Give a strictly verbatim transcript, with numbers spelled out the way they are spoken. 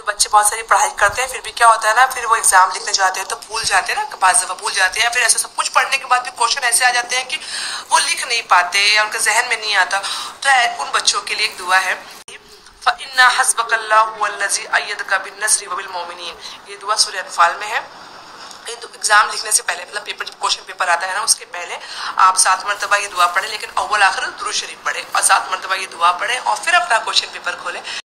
बच्चे बहुत सारी पढ़ाई करते हैं फिर भी क्या होता है ना, फिर वो एग्जाम लिखने जाते हैं तो भूल जाते हैं ना, पाँच दफा भूल जाते हैं, फिर ऐसा सब कुछ पढ़ने के बाद भी क्वेश्चन ऐसे आ जाते हैं कि वो लिख नहीं पाते या उनके जहन में नहीं आता। तो उन बच्चों के लिए एक दुआ है, फ़इन्ना हस्बकल्लाहु वल्लज़ी अय्यदका बिन्नस्रि वबिल मोमिनीन। ये दुआ सूरह अनफाल में है। तो एग्जाम लिखने से पहले, मतलब पेपर जब क्वेश्चन पेपर आता है ना उसके पहले आप सात मरतबा ये दुआ पढ़ें, लेकिन अव्वल आखिर दुरूद शरीफ पढ़ें और सात मरतबा ये दुआ पढ़ें और फिर अपना क्वेश्चन पेपर खोलें।